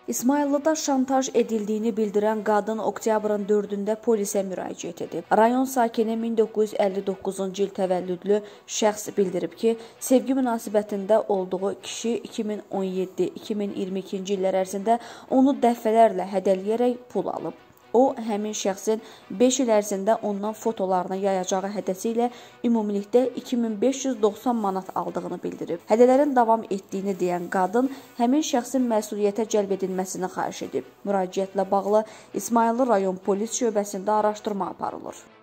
İsmayıllıda şantaj edildiyini bildirən qadın oktyabrın 4-də polisə müraciət edib. Rayon sakini 1959-cu il təvəllüdlü şəxs bildirib ki, sevgi münasibətində olduğu kişi 2017-2022-ci illər ərzində onu dəfələrlə hədələyərək pul alıb. O, həmin şəxsin 5 il ərzində ondan fotolarını yayacağı hədəsi ilə ümumilikdə 2590 manat aldığını bildirib. Hədələrin davam etdiyini deyən qadın həmin şəxsin məsuliyyətə cəlb edilməsini xahiş edib. Müraciətlə bağlı İsmayıllı rayon polis şöbəsində araşdırma aparılır.